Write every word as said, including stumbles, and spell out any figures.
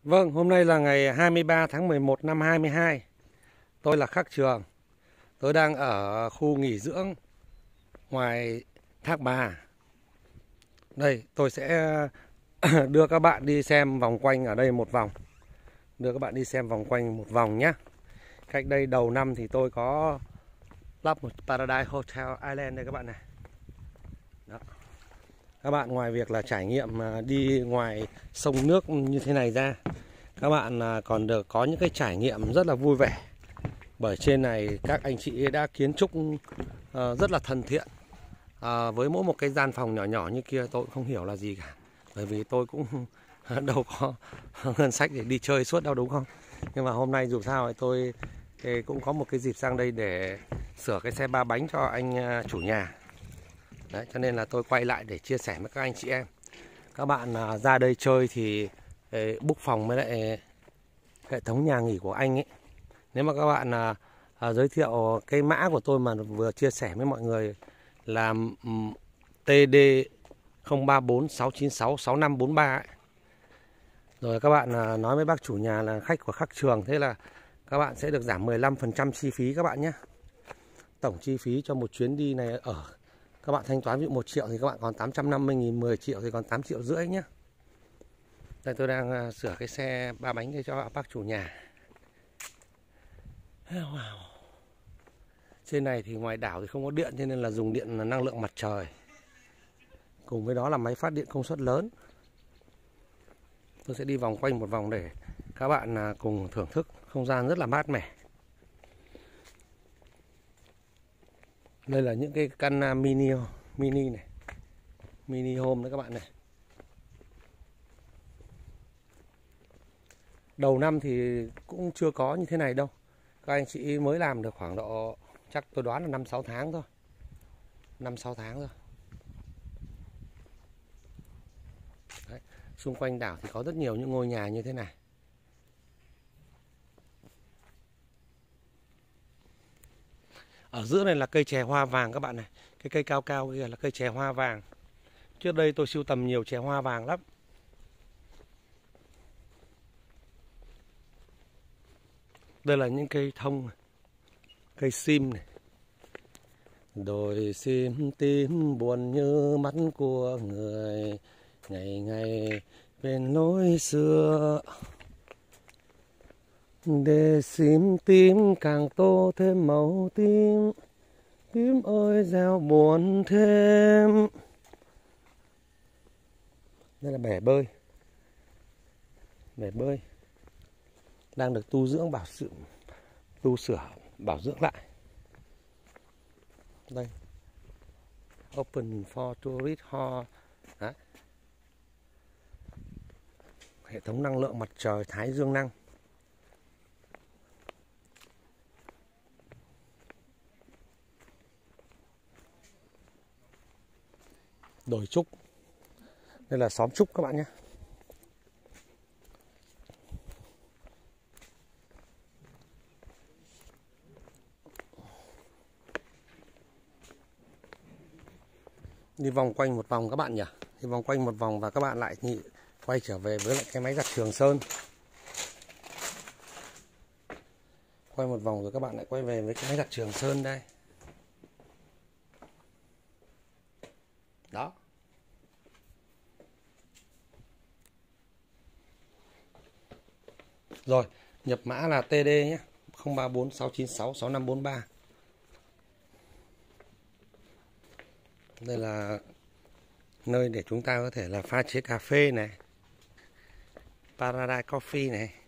Vâng, hôm nay là ngày hai mươi ba tháng mười một năm hai mươi hai. Tôi là Khắc Trường. Tôi đang ở khu nghỉ dưỡng ngoài Thác Bà. Đây, tôi sẽ đưa các bạn đi xem vòng quanh ở đây một vòng. Đưa các bạn đi xem vòng quanh một vòng nhé. Cách đây đầu năm thì tôi có lắp một Paradise Hotel Island đây các bạn này. Đó. Các bạn ngoài việc là trải nghiệm đi ngoài sông nước như thế này ra, các bạn còn được có những cái trải nghiệm rất là vui vẻ. Bởi trên này các anh chị đã kiến trúc rất là thân thiện. À, với mỗi một cái gian phòng nhỏ nhỏ như kia tôi cũng không hiểu là gì cả. Bởi vì tôi cũng đâu có ngân sách để đi chơi suốt đâu, đúng không? Nhưng mà hôm nay dù sao thì tôi thì cũng có một cái dịp sang đây để sửa cái xe ba bánh cho anh chủ nhà. Đấy, cho nên là tôi quay lại để chia sẻ với các anh chị em. Các bạn ra đây chơi thì book phòng với lại hệ thống nhà nghỉ của anh ấy. Nếu mà các bạn à, à, giới thiệu cái mã của tôi mà vừa chia sẻ với mọi người là um, T D không ba bốn sáu chín sáu sáu năm bốn ba ấy. Rồi các bạn à, nói với bác chủ nhà là khách của Khắc Trường, thế là các bạn sẽ được giảm mười lăm phần trăm chi phí các bạn nhé. Tổng chi phí cho một chuyến đi này ở các bạn thanh toán ví dụ một triệu thì các bạn còn tám trăm năm mươi nghìn, mười triệu thì còn tám triệu rưỡi nhé. Đây tôi đang à, sửa cái xe ba bánh để cho bác chủ nhà. Wow. Trên này thì ngoài đảo thì không có điện, cho nên là dùng điện là năng lượng mặt trời. Cùng với đó là máy phát điện công suất lớn. Tôi sẽ đi vòng quanh một vòng để các bạn cùng thưởng thức không gian rất là mát mẻ. Đây là những cái căn mini mini này, mini home đấy các bạn này. Đầu năm thì cũng chưa có như thế này đâu. Các anh chị mới làm được khoảng độ, chắc tôi đoán là năm sáu tháng thôi. năm sáu tháng thôi. Đấy. Xung quanh đảo thì có rất nhiều những ngôi nhà như thế này. Ở giữa này là cây chè hoa vàng các bạn này. Cái cây cao cao kia là cây chè hoa vàng. Trước đây tôi sưu tầm nhiều chè hoa vàng lắm. Đây là những cây thông, cây sim này. Đồi sim tím buồn như mắt của người, ngày ngày bên lối xưa. Để sim tím càng tô thêm màu tím, tím ơi gieo buồn thêm. Đây là bể bơi, bể bơi đang được tu dưỡng bảo dưỡng, tu sửa bảo dưỡng lại. Đây, open for tourist hall. Đấy. Hệ thống năng lượng mặt trời Thái Dương năng. Đồi trúc. Đây là xóm trúc các bạn nhé. Đi vòng quanh một vòng các bạn nhỉ. Đi vòng quanh một vòng và các bạn lại nhị quay trở về với lại cái máy giặt Trường Sơn. Quay một vòng rồi các bạn lại quay về với cái máy giặt Trường Sơn đây. Đó. Rồi, nhập mã là T D nhé, không ba bốn sáu chín sáu sáu năm bốn ba. Đây là nơi để chúng ta có thể là pha chế cà phê này, Paradise Coffee này.